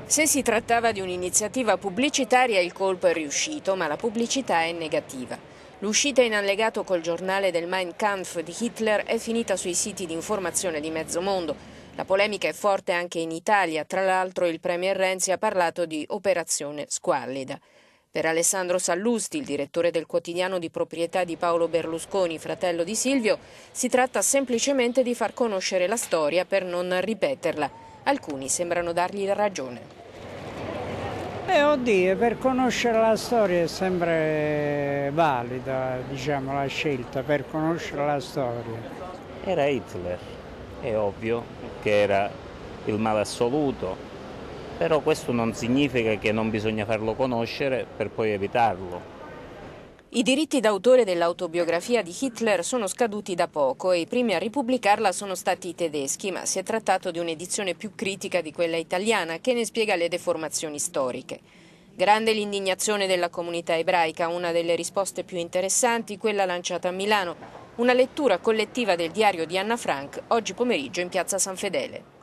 Se si trattava di un'iniziativa pubblicitaria il colpo è riuscito, ma la pubblicità è negativa. L'uscita in allegato col giornale del Mein Kampf di Hitler è finita sui siti di informazione di mezzo mondo. La polemica è forte anche in Italia, tra l'altro il premier Renzi ha parlato di operazione squallida. Per Alessandro Sallusti, il direttore del quotidiano di proprietà di Paolo Berlusconi, fratello di Silvio, si tratta semplicemente di far conoscere la storia per non ripeterla. Alcuni sembrano dargli ragione. Oddio, per conoscere la storia è sempre valida, diciamo, la scelta, per conoscere la storia. Era Hitler, è ovvio che era il male assoluto, però questo non significa che non bisogna farlo conoscere per poi evitarlo. I diritti d'autore dell'autobiografia di Hitler sono scaduti da poco e i primi a ripubblicarla sono stati i tedeschi, ma si è trattato di un'edizione più critica di quella italiana che ne spiega le deformazioni storiche. Grande l'indignazione della comunità ebraica, una delle risposte più interessanti, quella lanciata a Milano. Una lettura collettiva del diario di Anna Frank oggi pomeriggio in piazza San Fedele.